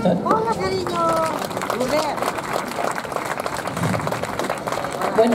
tot. Hola, cariño. Bueno,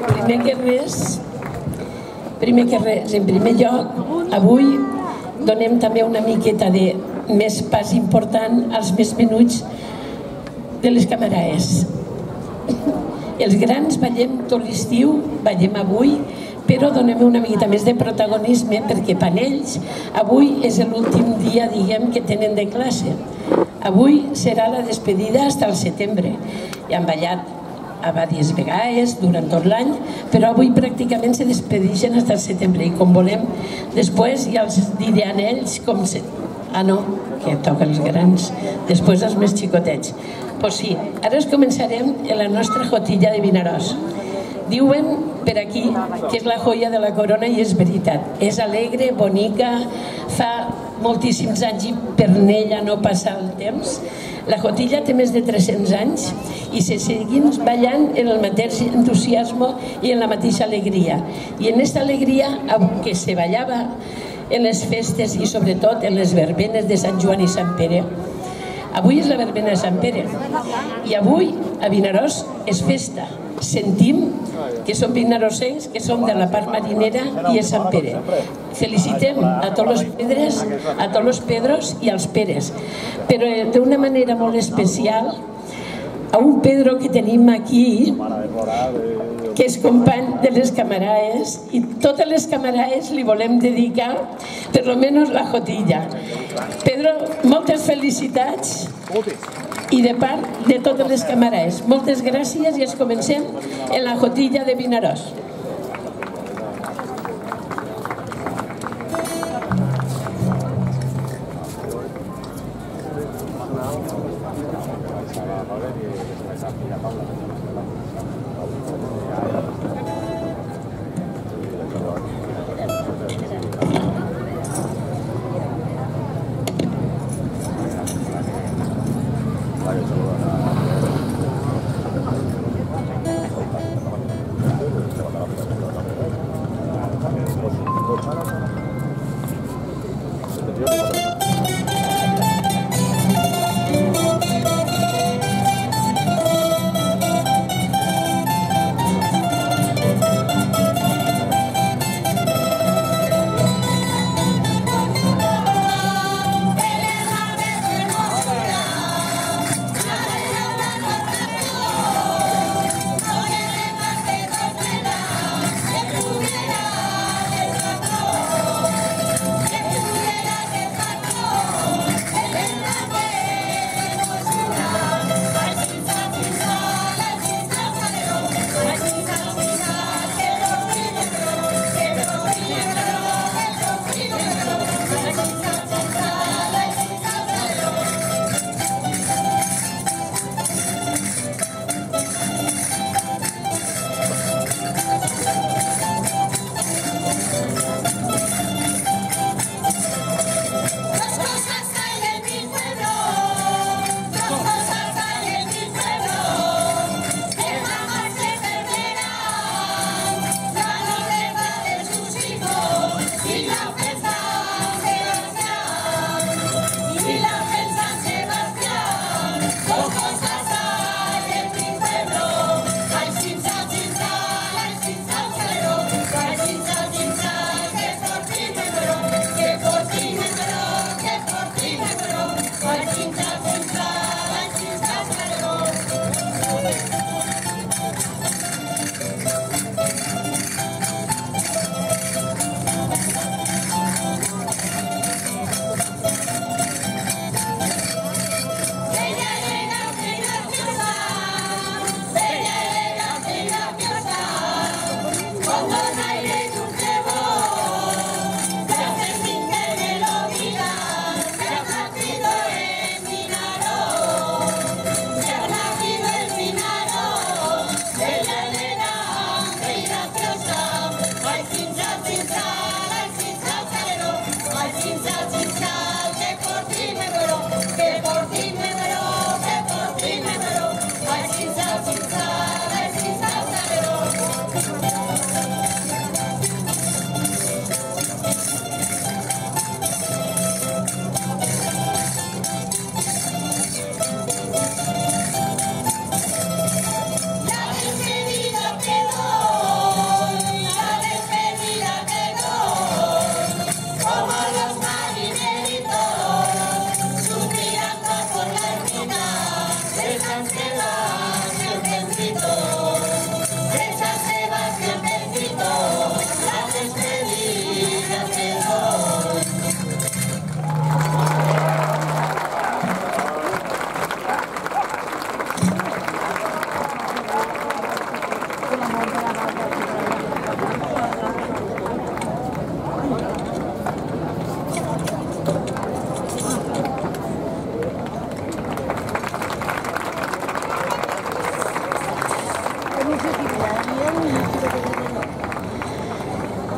primer que res, en primer lloc, avui donem també una miqueta de més pas important als més menuts de les camaraes. Els grans ballem tot l'estiu, ballem avui, però donem una miqueta més de protagonisme perquè per ells avui és l'últim dia, diguem, que tenen de classe. Avui serà la despedida fins al setembre. I han ballat a diverses vegades durant tot l'any, però avui pràcticament se despedeixen fins al setembre i com volem, després ja els diran ells com se... Ah, no, que toca els grans, després els més xicotets. Doncs sí, ara començarem en la nostra jotilla de Vinaròs. Diuen per aquí que és la joia de la corona i és veritat. És alegre, bonica, fa moltíssims anys i per ella no passa el temps. La jotilla té més de 300 anys i se seguim ballant en el mateix entusiasme i en la mateixa alegria. I en aquesta alegria que se ballava en les festes i sobretot en les verbenes de Sant Joan i Sant Pere. Avui és la verbena de Sant Pere i avui a Vinaròs és festa. Sentim que som vinarossencs, que som de la part marinera i és Sant Pere. Felicitem a tots els Pedres, a tots els Pedros i als Peres, però d'una manera molt especial a un Pedro que tenim aquí, que és company de les camaraes, i totes les camaraes li volem dedicar per almenys la jotilla. Pedro, moltes felicitats i de part de totes les camaraes. Moltes gràcies i comencem en la jotilla de Vinaròs.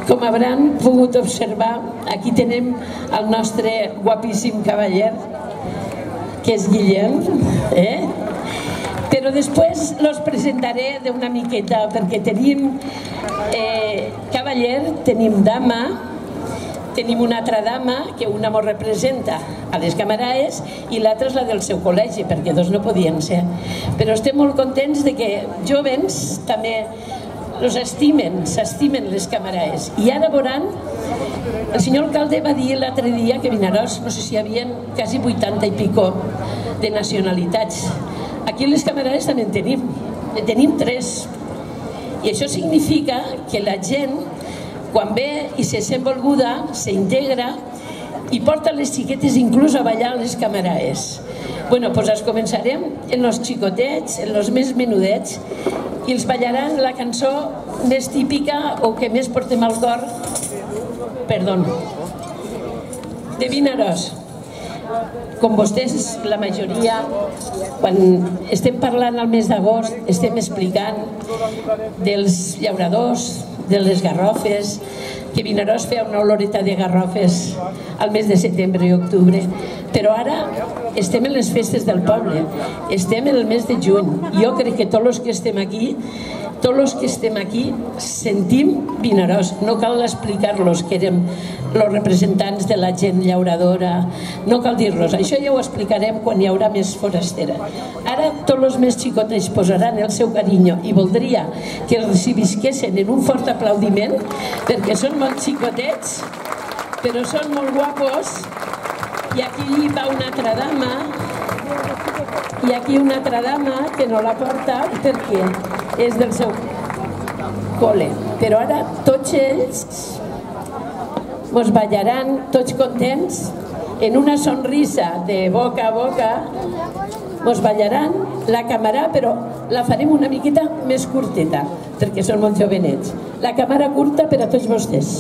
Com hauran pogut observar, aquí tenim el nostre guapíssim cavaller, que és Guillem, però després los presentaré d'una miqueta, perquè tenim cavaller, tenim dama, tenim una altra dama, que una mos representa a les Camaraes i l'altra és la del seu col·legi, perquè dos no podien ser. Però estem molt contents de que jovens també els s'estimen les Camaraes. I ara veuran, el senyor alcalde va dir l'altre dia que a Vinaròs, no sé si hi havia quasi 80 i pico de nacionalitats. Aquí les Camaraes també en tenim 3. I això significa que la gent, quan ve i se sent volguda, s'integra i porta les xiquetes inclús a ballar les Camaraes. Bueno, doncs començarem en els xicotets, en els més menudets, i els ballaran la cançó més típica o que més portem al cor, de Vinaròs. Com vostès, la majoria, quan estem parlant al mes d'agost, estem explicant dels llauradors, de les garrofes, que Vinaròs feia una oloreta de garrofes al mes de setembre i octubre, però ara estem en les festes del poble, estem en el mes de juny. Jo crec que tots els que estem aquí sentim Vinaròs. No cal explicar-los que érem els representants de la gent llauradora, no cal dir-los, això ja ho explicarem quan hi haurà més forastera. Ara tots els més xicotets posaran el seu carinyo i voldria que els recibisquessin en un fort aplaudiment, perquè són molt xicotets, però són molt guapos. I aquí va una altra dama, i aquí una altra dama que no la porta perquè és del seu col·le. Però ara tots ells mos ballaran tots contents, en una sonrisa de boca a boca, mos ballaran la camarà, però la farem una miqueta més curteta, perquè són molt jovenets. La camarà curta per a tots vostès.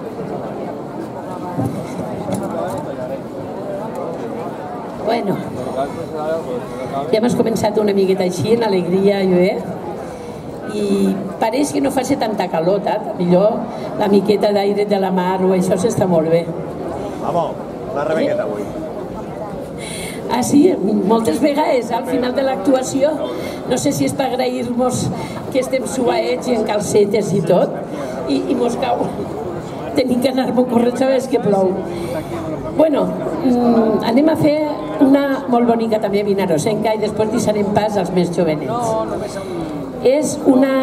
Bueno, Ja hem començat una miqueta així, en alegria, i pareix que no faci tanta calor, millor la miqueta d'aire de la mar o això s'està molt bé. Vamos, una rebequeta avui. Ah, sí, moltes vegades al final de l'actuació, no sé si és per agrair-nos que estem suaets i en calcetes i tot, i mos cau. Tenim que anar-me corrent, sabes que plou. Bueno, anem a fer una molt bonica també vinarosenca i després deixarem pas als més jovenets. És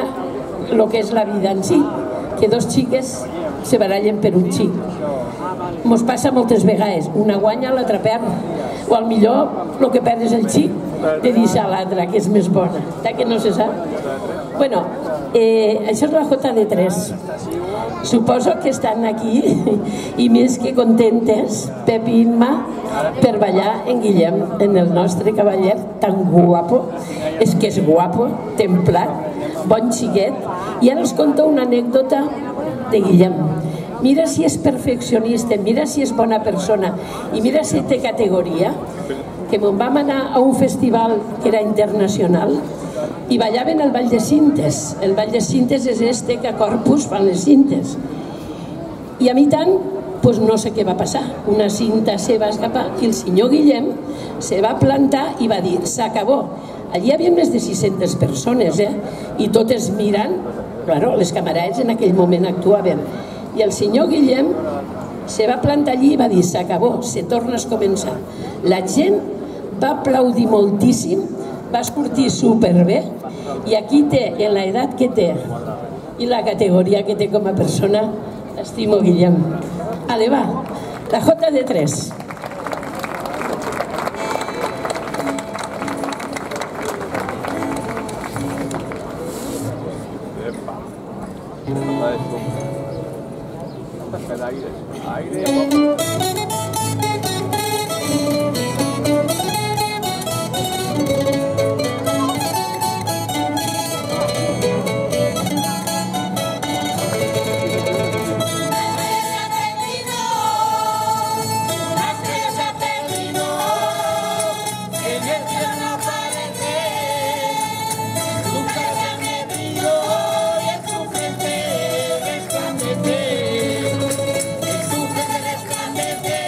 el que és la vida en si, que dos xiques se barallen per un xic. Mos passa moltes vegades, una guanya, l'altra perd, o al millor el que perd és el xic de deixar l'altra, que és més bona, que no se sap. Bueno, això és la JD3. Suposo que estan aquí i més que contentes, Pep i Imma, per ballar en Guillem, en el nostre cavaller tan guapo. És que és guapo, templat, bon xiquet. I ara els conto una anècdota de Guillem. Mira si és perfeccionista, mira si és bona persona i mira si té categoria, que me'n vam anar a un festival que era internacional i ballaven el ball de cintes. El ball de cintes és este que a Corpus fan les cintes. I a mi tant, doncs no sé què va passar. Una cinta se va escapar i el senyor Guillem se va plantar i va dir, s'acabó. Allí hi havia més de 600 persones, i totes mirant, claro, les camarades en aquell moment actuaven. I el senyor Guillem se va plantar allí i va dir, s'acabó, se torna a començar. La gent va aplaudir moltíssim, va sortir superbé, i aquí té, en l'edat que té i la categoria que té com a persona, l'estimo Guillem. Ale, va, la JD3. Resplandece.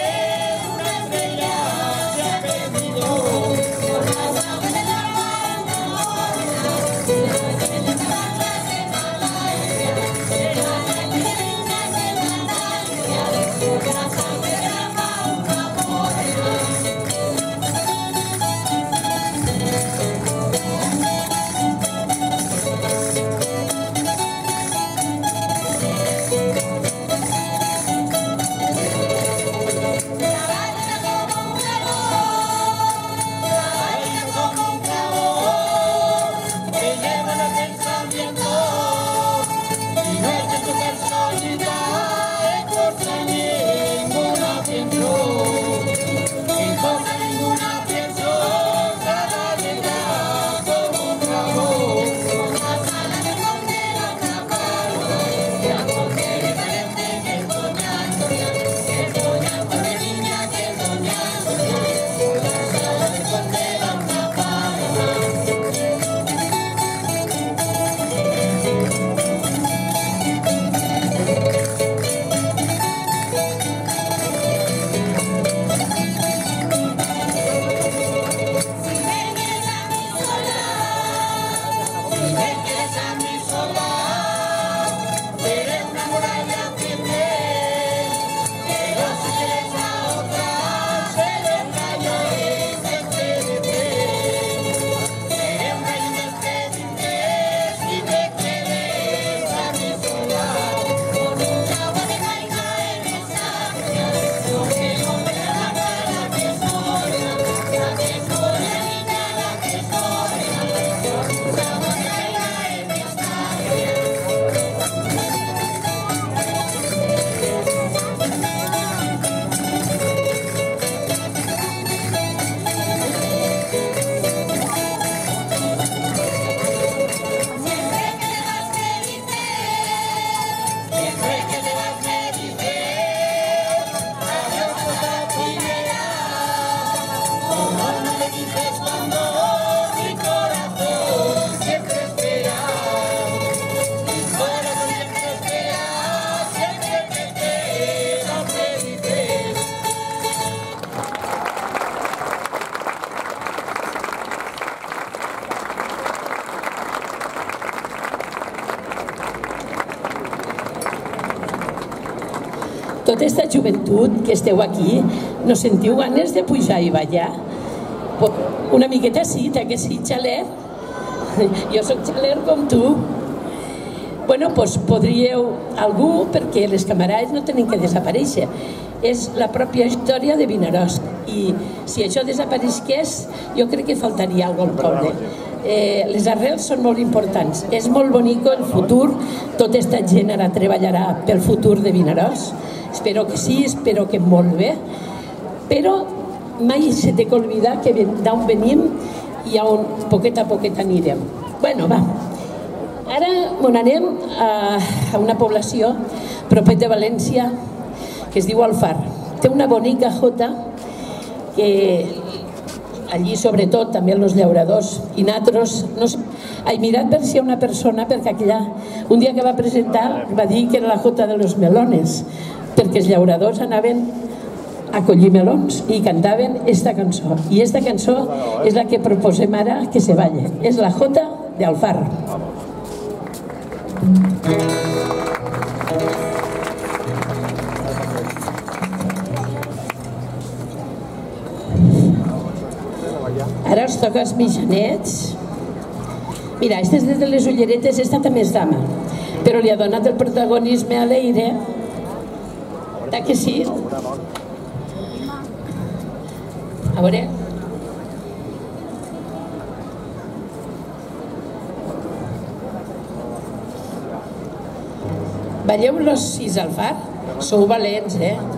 tota aquesta joventut que esteu aquí, no sentiu ganes de pujar i ballar? Una miqueta sí, que sí, xaler? Jo soc xaler com tu. Bueno, doncs podríeu, algú, perquè les camarades no tenen que desaparèixer. És la pròpia història de Vinaròs. I si això desapareixés, jo crec que faltaria alguna cosa al poble. Les arrels són molt importants. És molt bonic el futur. Tota aquesta gent ara treballarà pel futur de Vinaròs. Espero que sí, espero que molt bé. Però mai se té que oblidar d'on venim i on poquet a poquet anirem. Bueno, va. Ara anem a una població propet de València que es diu Alfar. Té una bonica jota que allí sobretot també els llauradors i natros he mirat per si hi ha una persona perquè aquella un dia que va presentar va dir que era la jota de los melones perquè els llauradors anaven a collir melons i cantaven esta cançó i esta cançó és la que proposem ara que se balle, és la jota d'Alfar. Ara us toca els mitjanets. Mira, aquesta és de les ulleretes, esta també és dama, però li ha donat el protagonisme a l'Eire. Que sí? A veure. Balleu los sis al far? Sou valents,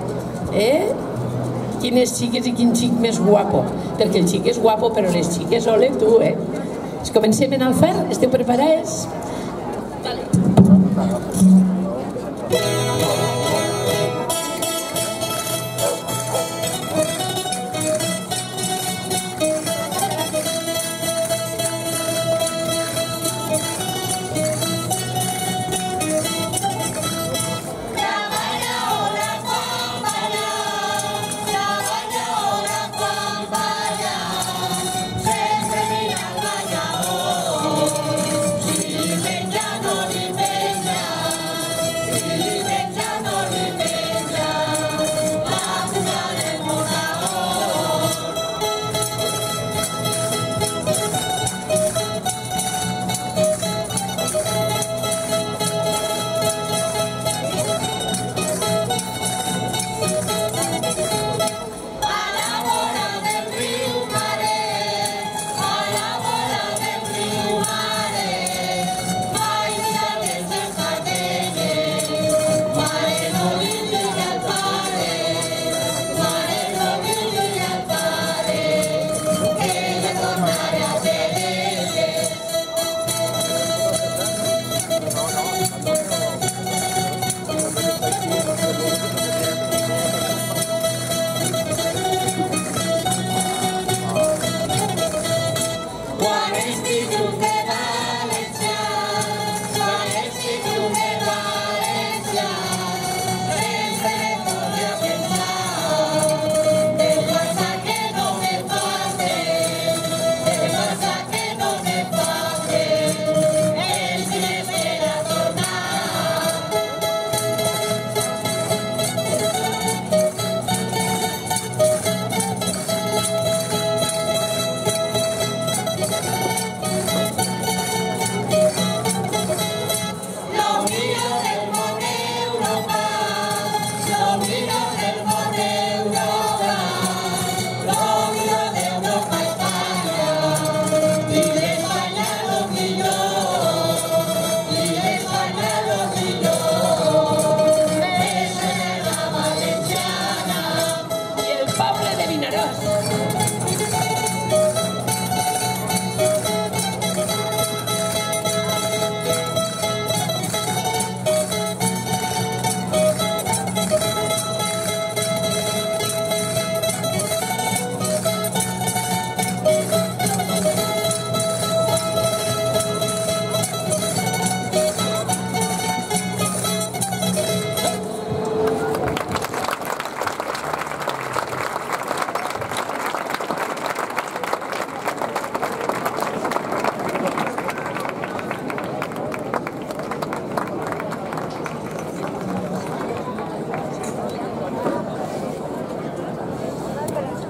Quines xiques i quin xic més guapo. Perquè el xic és guapo, però les xiques, ole, tu, Comencem en el far? Esteu preparades? Vale. Sempre mira al ballador, si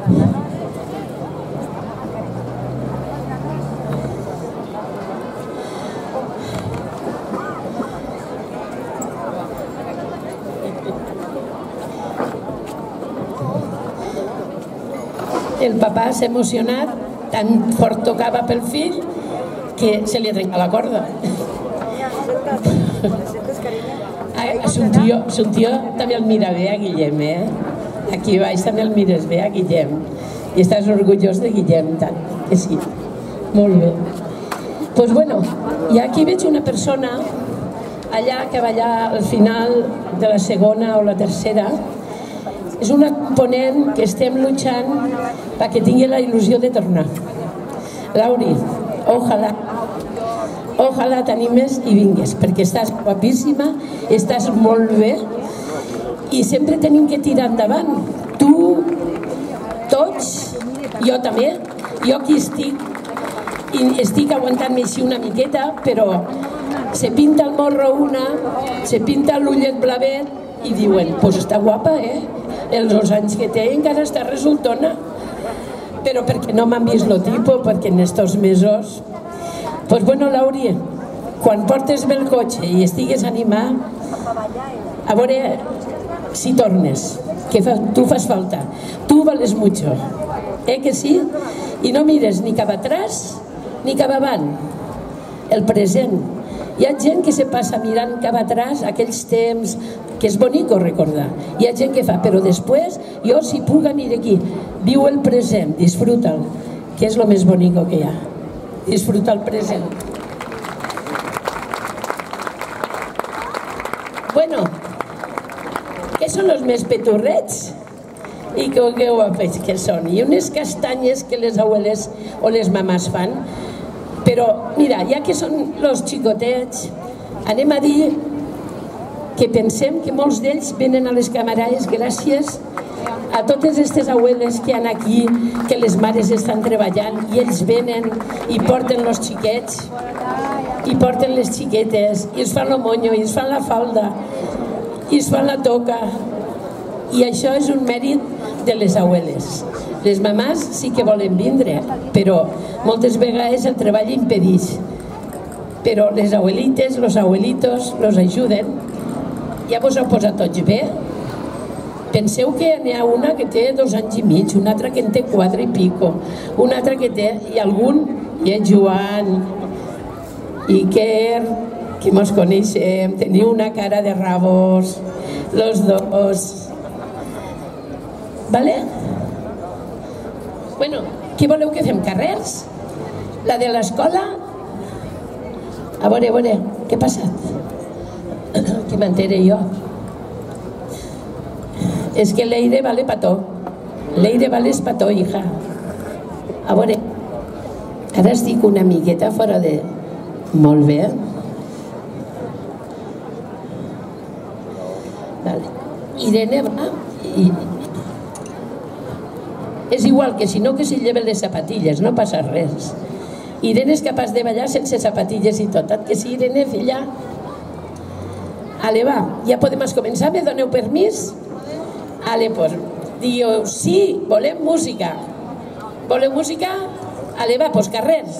El papà s'ha emocionat, tan fort tocava pel fill que se li ha trencat la corda. Son tio també el mira bé, a Guillem, Aquí baix també el mires bé, a Guillem. I estàs orgullós de Guillem, tant que sí. Molt bé. Doncs bueno, i aquí veig una persona allà que va allà al final de la segona o la tercera. És una component que estem lluitant perquè tingui la il·lusió de tornar. Lauri, ojalà t'animes i vingues, perquè estàs guapíssima, estàs molt bé i sempre tenim que tirar endavant. Tu, tots, jo també, jo aquí estic aguantant-me així una miqueta, però se pinta el morro una, se pinta l'ullet blavet i diuen, pues està guapa, Els 2 anys que té encara està resultona. Però perquè no m'han vist lo tipus, perquè en estos mesos... Pues bueno, Lauri, quan portes bé el cotxe i estigues animat, a veure si tornes, que tu fas falta. Tu vales mucho, que sí? I no mires ni cap atrás ni cap avant, el present. Hi ha gent que se passa mirant cap atrás aquells temps que és bonico recordar. Hi ha gent que fa, però després, jo si puc aniré aquí, viu el present, disfruta'l, que és el més bonico que hi ha. Disfruta el present. Bueno, què són els més peturrets? I que guapets que són. I unes castanyes que les abueles o les mamàs fan. Però, mira, ja que són els xicotets, anem a dir que pensem que molts d'ells venen a les camarades gràcies a totes aquestes abueles que hi ha aquí, que les mares estan treballant i ells venen i porten els xiquets i porten les xiquetes i es fan el monyo i es fan la falda i es fan la toca i això és un mèrit de les abueles. Les mamàs sí que volen vindre, però moltes vegades el treball impedeix. Però les abuelites, los abuelitos, los ajuden. Ja vos heu posat tots bé? Penseu que n'hi ha una que té 2 anys i mig, una altra que en té 4 i pico, una altra que té, i algun, i en Joan, Iker, que mos coneixem, teniu una cara de rabos, los dos. Vale? Bueno, què voleu que fem? Carrers? La de l'escola? A veure, què ha passat? Que m'entere jo. És que l'aire vale pató. L'aire vale pató, hija. A veure, ara estic una miqueta fora de... Molt bé. Vale. Irene va i... És igual que si no que s'hi lleven les zapatilles, no passa res. Irene és capaç de ballar sense zapatilles i tot. Que sí, Irene, filla? Ale, va, ja podem començar? Me doneu permís? Ale, pues, diu, sí, volem música. Voleu música? Ale, va, pues carrers.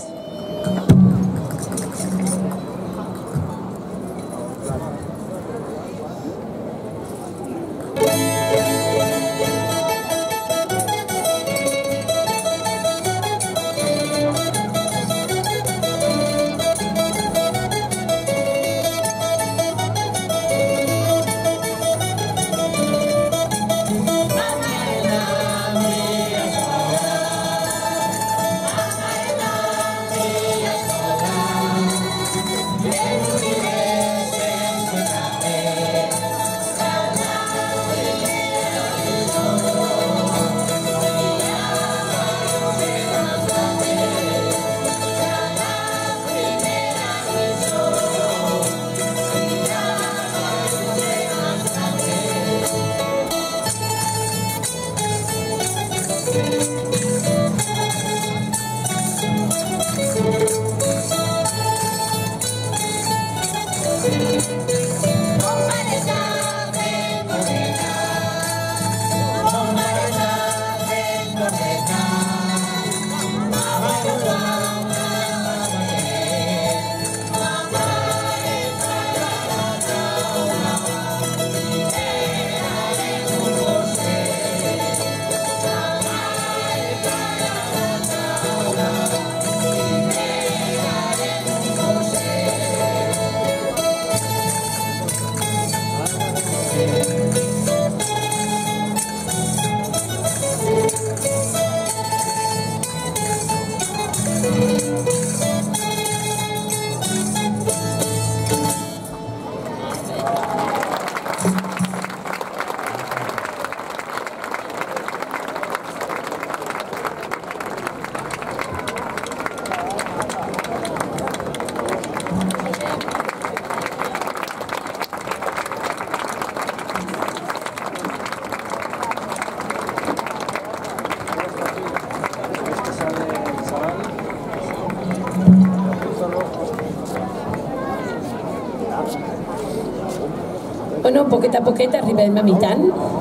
poquet a poquet arribem a mitant.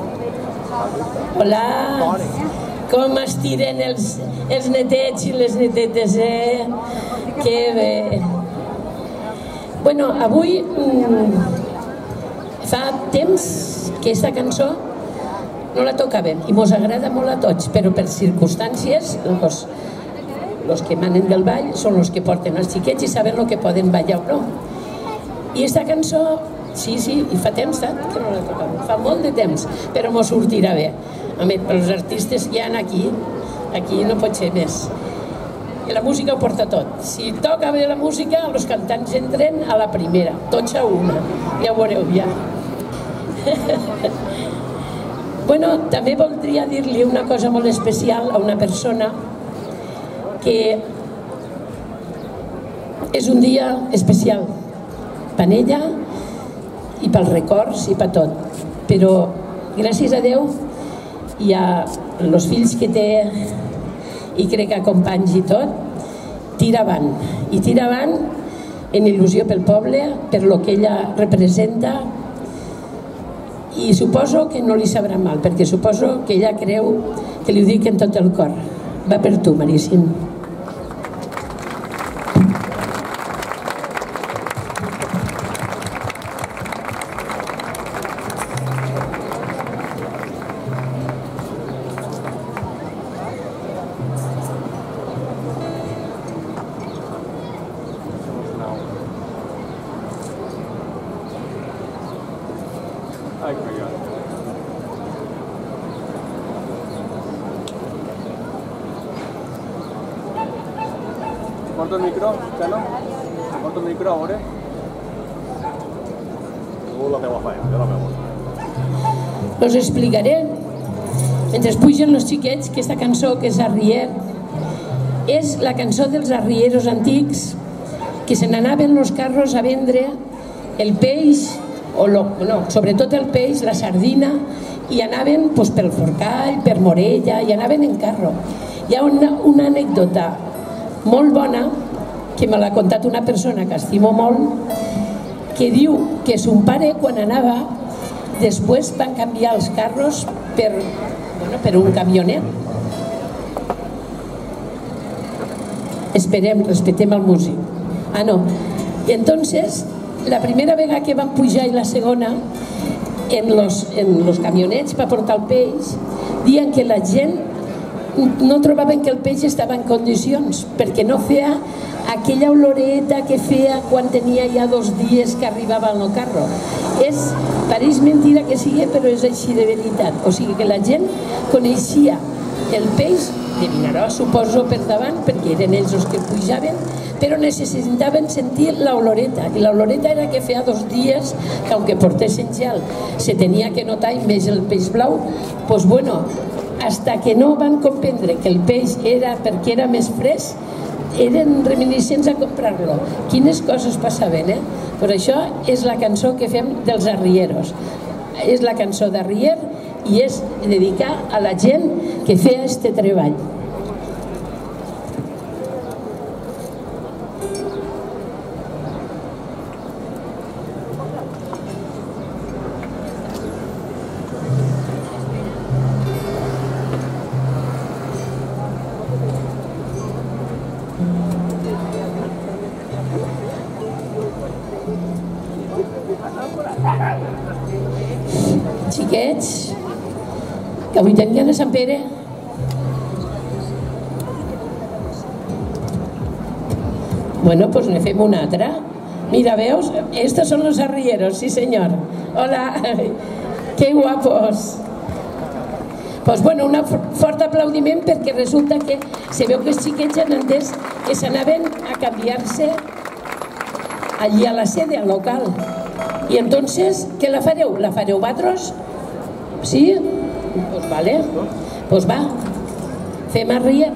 Hola, com es tiren els netets i les netetes, Que bé. Bueno, avui fa temps que aquesta cançó no la tocàvem i mos agrada molt a tots, però per circumstàncies els que manen del ball són els que porten els xiquets i saben el que poden ballar o no. I aquesta cançó, sí, i fa temps que no la tocàvem, fa molt de temps, però mos sortirà bé. A més, els artistes que hi ha aquí no pot ser més. I la música ho porta tot. Si toca bé la música, els cantants entren a la primera, tots a una. Ja ho veureu, ja. Bueno, també voldria dir-li una cosa molt especial a una persona que és un dia especial per ella i pels records i per tot. Però gràcies a Déu i a els fills que té i crec que companys i tot, tira avant. I tira avant en il·lusió pel poble, per lo que ella representa, i suposo que no li sabrà mal, perquè suposo que ella creu que li ho dic en tot el cor. Va per tu, Maríssim. Ai, collons. Porto el micro, Xano? Porto el micro, a veure. Tu la teua faena, jo la meva. Us explicaré, mentre pugen els xiquets, que aquesta cançó, que és Arrier, és la cançó dels arrieros antics, que se n'anaven els carros a vendre el peix, sobretot el peix, la sardina, i anaven pel Forcall, per Morella, i anaven en carro. Hi ha una anècdota molt bona, que me l'ha contat una persona que estimo molt, que diu que son pare, quan anava, després van canviar els carros per un camionet. Esperem, respetem el músic. No. I entonces, la primera vegada que van pujar i la segona en los camionets per portar el peix, diuen que la gent no trobaven que el peix estava en condicions, perquè no feia aquella oloreta que feia quan tenia ja 2 dies que arribava al carro. Pareix mentira que sigui, però és així de veritat. O sigui que la gent coneixia el peix de Vinaròs, suposo, per davant, perquè eren ells els que pujaven, però necessitaven sentir l'oloreta, i l'oloreta era que feia 2 dies que, aunque portessin gel, se tenia que notar, i més el peix blau, doncs bueno, hasta que no van comprendre que el peix era perquè era més fresc, eren reminiscents a comprar-lo. Quines coses passaven, Per això és la cançó que fem dels arrieros. És la cançó d'Arrier i és dedicar a la gent que feia este treball. Xiquets, que avui tenien a Sant Pere. Bueno, pues ne fem una altra. Mira, veus? Estos son los arrieros, sí señor. Hola, qué guapos. Pues bueno, un fort aplaudiment perquè resulta que se veu que els xiquets han entès que s'anaven a canviar-se allí a la sede, al local. Y entonces, ¿qué la fareu? ¿La fareu vosaltres? ¿Sí? Pues vale. Pues va. Fem Arrier.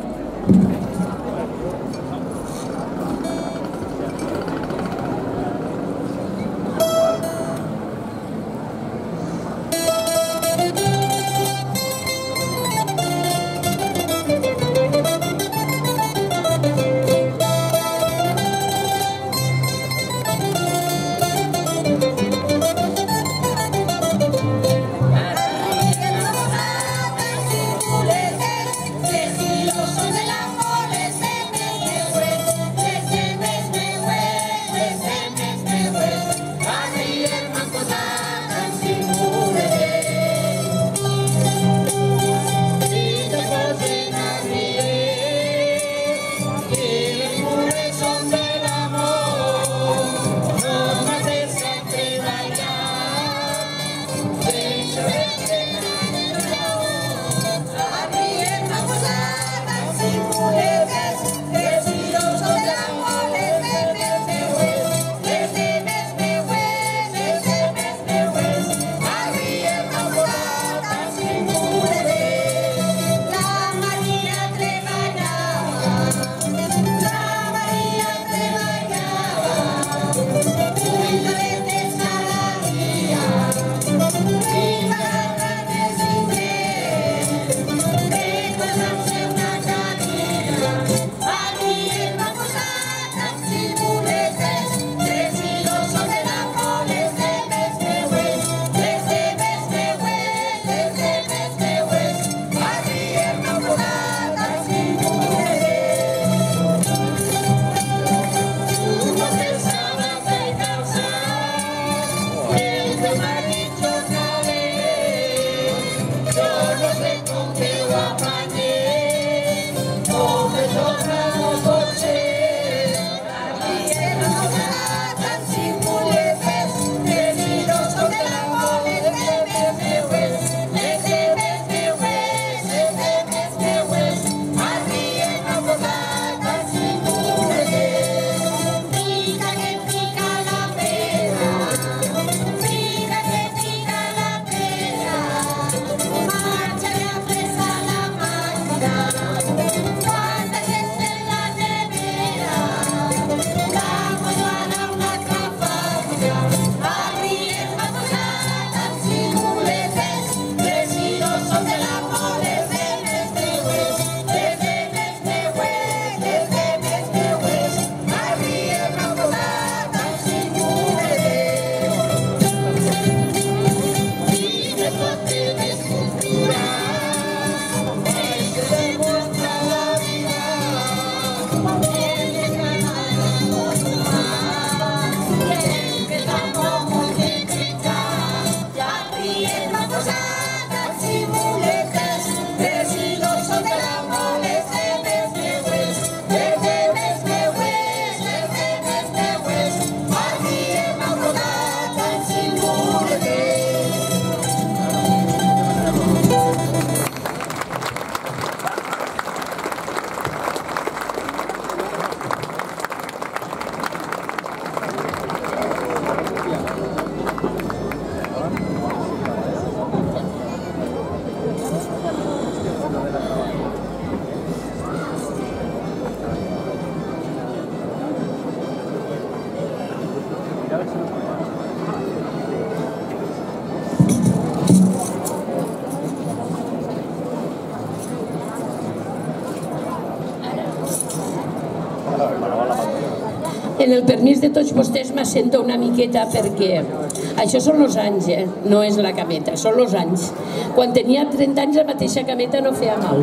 en el permís de tots vostès m'assento una miqueta perquè això són els anys, no és la cameta, són els anys. Quan tenia 30 anys la mateixa cameta no feia mal.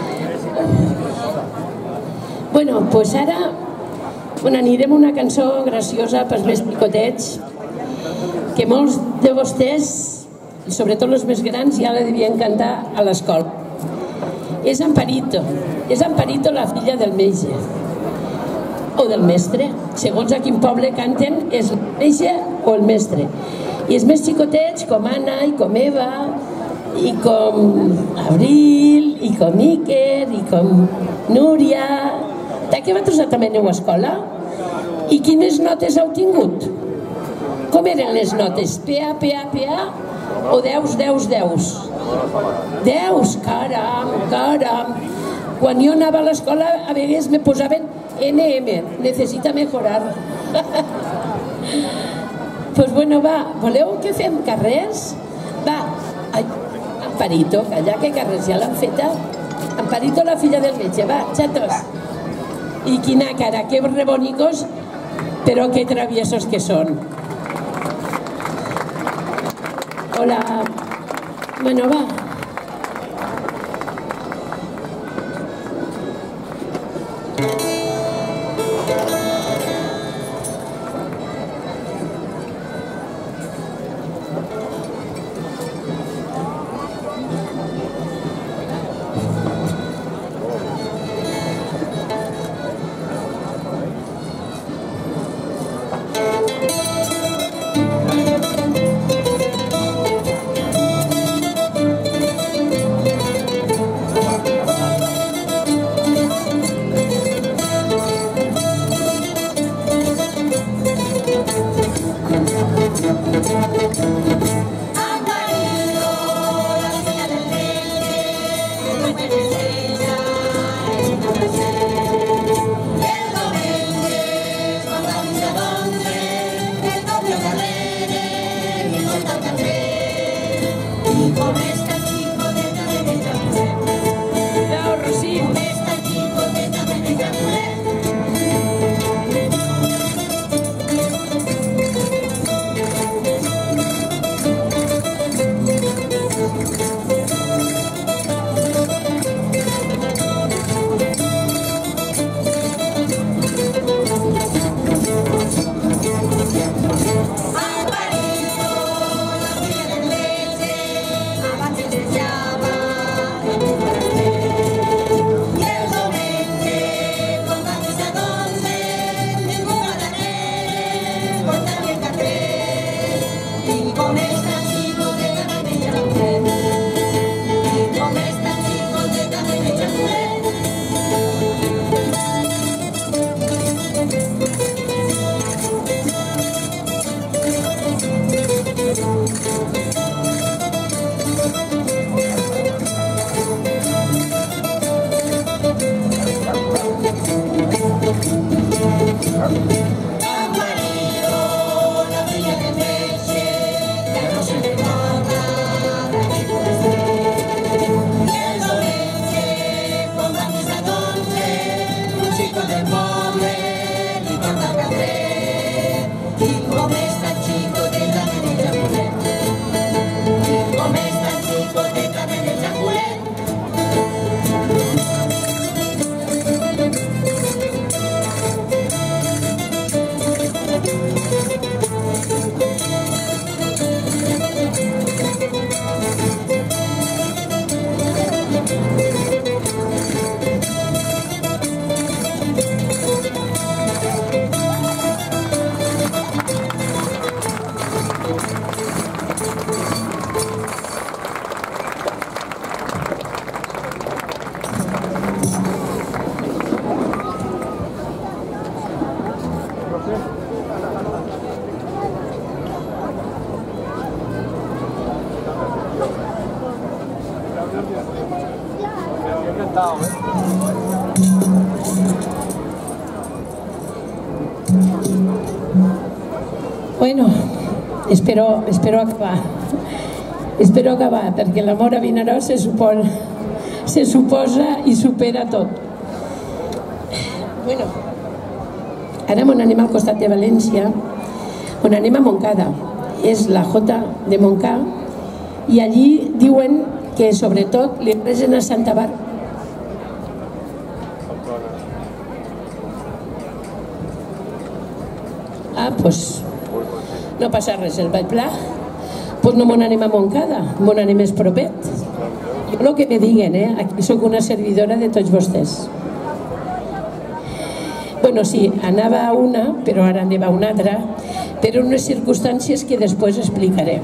Bueno, doncs ara anirem a una cançó graciosa pels més picotets que molts de vostès, i sobretot els més grans, ja la devien cantar a l'escola. És Amparito la filla del metge o del mestre, segons a quin poble canten, és el metge o el mestre. I els més xicotets, com Anna i com Eva, i com Abril, i com Iker, i com Núria... Que vosaltres també aneu a escola? I quines notes heu tingut? Com eren les notes? PA, PA, PA? O 10, 10, 10? 10? Caram! Quan jo anava a l'escola a vegades me posaven NM, necessita mejorar. Doncs bueno, va, voleu que fem carrers? Va, Amparito, calla, que carrers ja l'han feta. Amparito, la filla del metge, va, xatos. I quina cara, que rebonicos, però que traviesos que són. Hola. Bueno, va. Bueno, espero acabar. Espero acabar, perquè l'amor a Vinaròs se suposa i supera tot. Bueno, Ara m'on anem al costat de València, on anem a Montcada. És la Jota de Montcà i allí diuen que sobretot li resen a Santa Bàrbara. Doncs no passa res, el vaig pla, doncs no m'on anem a Montcada, m'on anem més propet. Jo el que me diguen, aquí sóc una servidora de tots vostès. Bueno, sí, anava a una, però ara anem a una altra, per unes circumstàncies que després explicaré.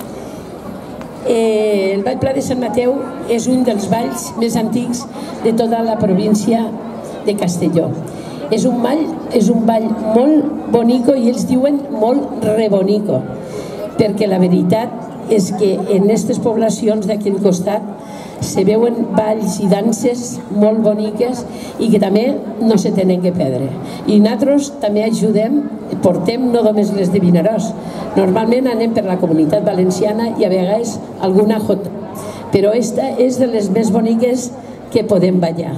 El Ball Pla de Sant Mateu és un dels balls més antics de tota la província de Castelló. És un ball molt bonico i ells diuen molt rebonico, perquè la veritat és que en aquestes poblacions d'aquell costat se veuen balls i danses molt boniques i que també no se tenen que perdre. I nosaltres també ajudem, portem no només les de Vinaròs, normalment anem per la comunitat valenciana i a vegades alguna jota, però esta és de les més boniques que podem ballar.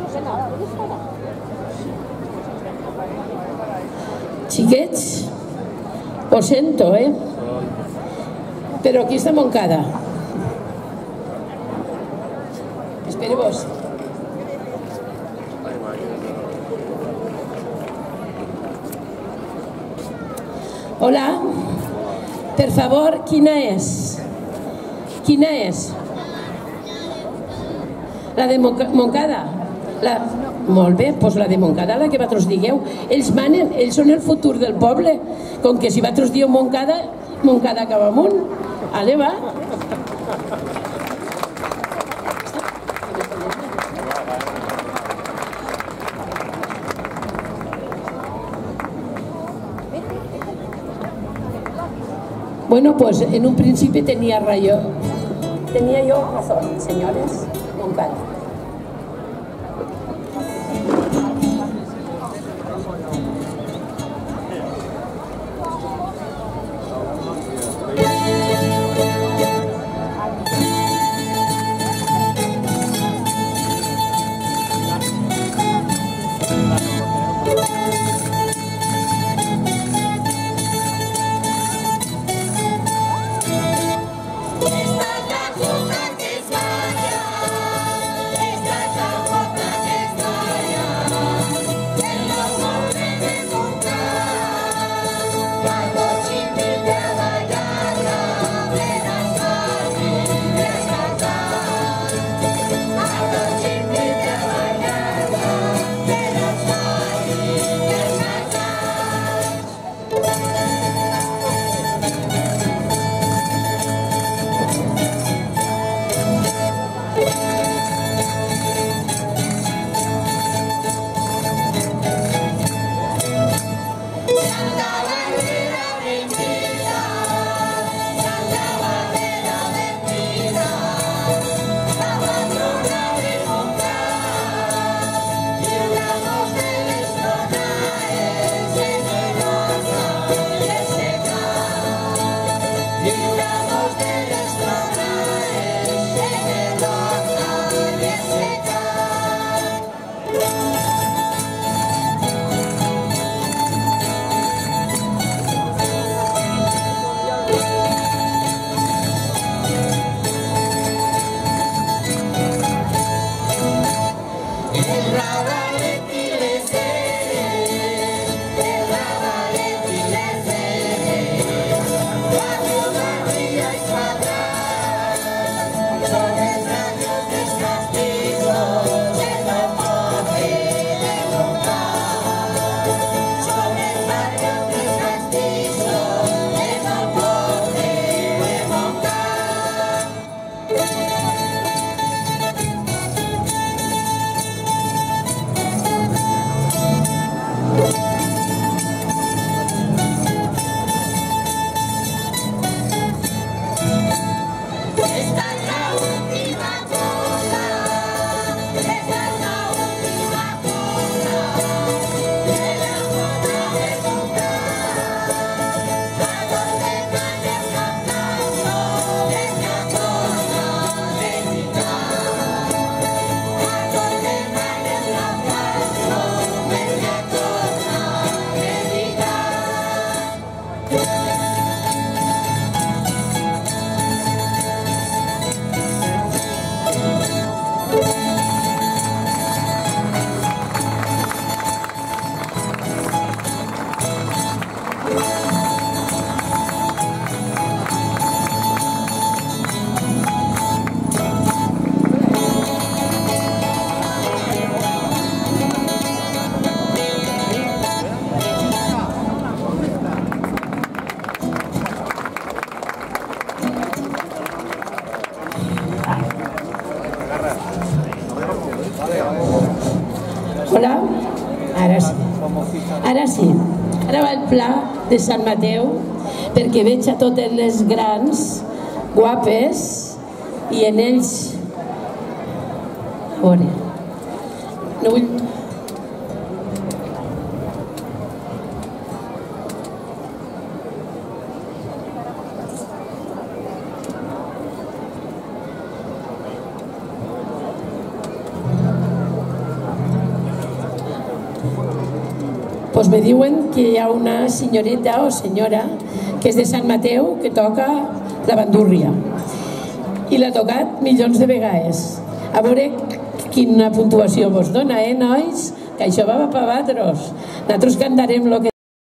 Xiquets, ho sento, però aquí està Montcada. Espera-vos. Hola, per favor, quina és? Quina és? La de Montcada? Molt bé, doncs la de Montcada, la que vosaltres digueu. Ells manen, ells són el futur del poble. Com que si vosaltres dieu Montcada, Montcada acaba amunt. Ale, va. Bueno, pues en un principi tenía yo razón, señores, Montcada. Hola? Ara sí. Ara sí. Ara va el pla de Sant Mateu, perquè veig a totes les grans, guapes, i en ells... A veure... No vull... Pues me diuen que hi ha una senyoreta o senyora que és de Sant Mateu que toca la bandúrria i l'ha tocat milions de vegades. A veure quina puntuació vos dona, nois? Que això va per vosaltres. Nosaltres cantarem el que